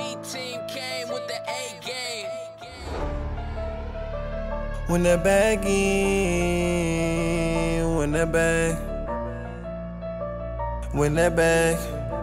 team came with the A game. When that bag in, when that bag, when that bag,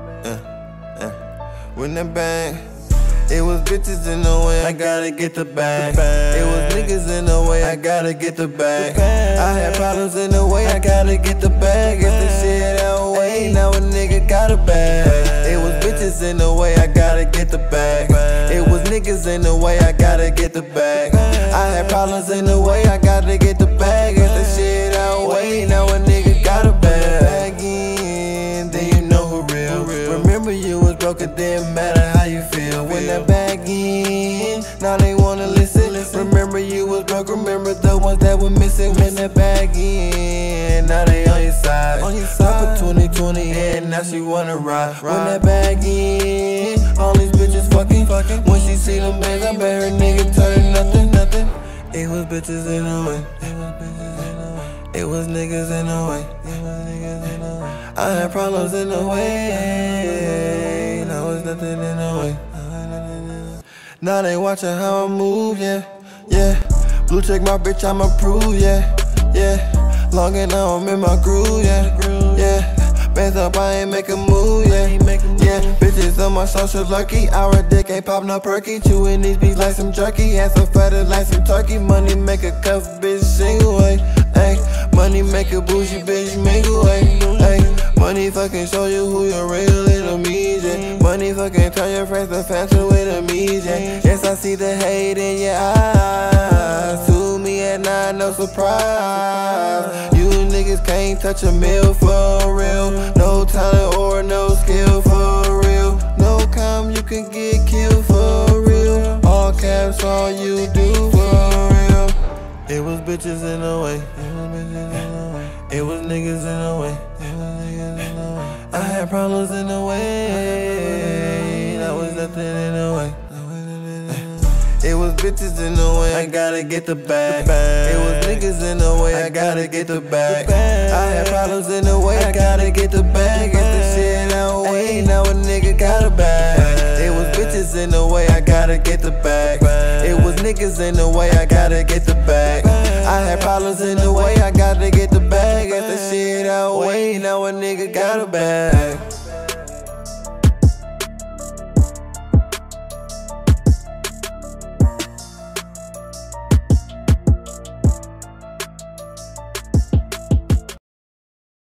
when that bag. It was bitches in the way, I gotta get the bag. It was niggas in the way, I gotta get the bag. I had problems in the way, I gotta get the bag. If the shit out way, now a nigga got a bag. It was bitches in the way, I gotta get the bag. It was niggas in the way, I gotta get the bag. I had problems in the way, I gotta get the bag. If the shit out way, now a nigga got a bag. Then you know who real. Remember you was broke, it didn't matter how you feel. When that bag in, now they wanna listen. Remember you was broke, remember the ones that were missing. When that bag in, now they on your side. Top for 2020 and now she wanna ride. When that bag in, all these bitches fucking. When she see them bands, I bet her nigga turn nothing. It was bitches in the way. It was niggas in the way. I had problems in the way. Now it's nothing in the way. Now they watching how I move, yeah. Blue check my bitch, I'm approved, yeah. Long and now I'm in my groove, yeah. Bands up, I ain't make a move, yeah. Bitches on my social lurky, our dick ain't pop no perky. Chewing these beats like some jerky, ass so fatter like some turkey. Money make a cuff bitch sing away, ayy. Money make a bougie bitch make away, ayy. Money fucking show you who your real little me, yeah. Money fucking turn your friends to fans with a me, yeah. Yes, I see the hate in your eyes. To me at 9, no surprise. You niggas can't touch a meal for real. No talent or no skill for real. No calm, you can get killed for real. All caps, all you do for real. It was bitches in the way. It was niggas in the way. I had problems in the way. That was nothing in the way. It was bitches in the way, I gotta get the bag. It was niggas in the way, I gotta get the bag. I had problems in the way, I gotta get the bag. If the shit out way, now a nigga got a bag. It was bitches in the way, I gotta get the bag. It was niggas in the way, I gotta get the bag. I had problems in the way, I gotta get the bag. If the shit out way, now a nigga got a bag.